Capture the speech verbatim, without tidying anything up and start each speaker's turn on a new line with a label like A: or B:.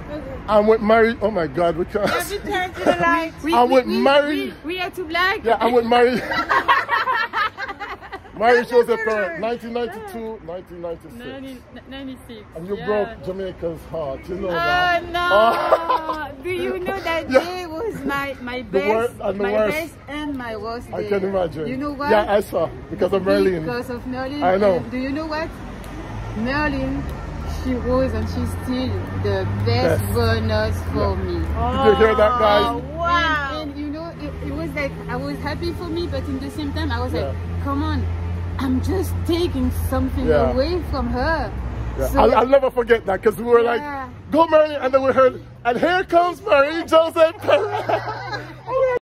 A: I'm with married. Oh my God, we can't.
B: Every time to the light.
A: We, I'm with married.
B: We, we are too black.
A: Yeah, I'm with married. Married José Perec, nineteen ninety-two, nineteen ninety-six.
B: ninety-six.
A: And you
B: yeah.
A: broke Jamaica's heart, you know
B: oh,
A: that.
B: No.
A: Oh,
B: no! Do you know that
A: yeah.
B: day was my my best,
A: worst, and
B: my
A: worst.
B: best and my worst day.
A: I can imagine.
B: You know what?
A: Yeah, I saw because of Merlene.
B: Because of Merlene.
A: I know.
B: And do you know what? Merlene, she was and she's still the best yes. runners for yeah. me.
A: Oh, did you hear that, guys?
B: Wow! And, and you know, it, it was like I was happy for me, but in the same time, I was yeah. like, come on. I'm just taking something yeah. away from her.
A: Yeah.
B: So,
A: I'll, I'll never forget that because we were yeah. like, go Merlene, and then we heard, and here comes Marie José Perec.